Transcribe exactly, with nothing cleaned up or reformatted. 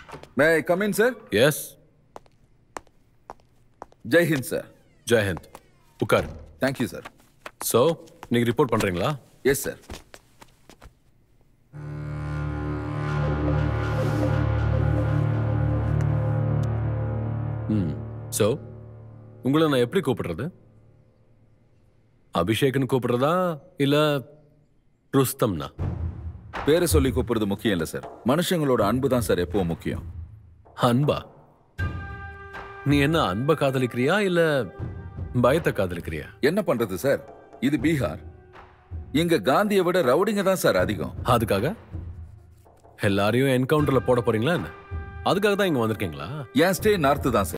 May I come in sir? Yes. Jai Hind sir. Jai Hind. உட்கார். Thank you sir. So நீங்க report பண்றீங்களா? Yes sir. ம். So உங்களை நான் எப்படி கூப்பிடுறது? அபிஷேக்னு கூப்பிடுறதா இல்ல ருஸ்தம்னா? பேரை சொல்லி கூப்பிடுறது முக்கியம் இல்ல சார். மனுஷங்களோட அன்பு தான் சார் எப்பவும் முக்கியம். அன்பா? நீ என்ன அன்பை காதலிக்கிறியா இல்ல பயத்தை காதலிக்கிறியா? என்ன பண்றது சார், இது பீகார். இங்க காந்தியை விட ரவுடிங்க தான் சார் அதிகம். அதுக்காக எல்லாரையும் என்கவுண்டர்ல போட போறீங்களா என்ன? அதுக்காக தான் இங்க வந்திருக்கீங்களா? என் ஸ்டே நார்த்து தான் சார்.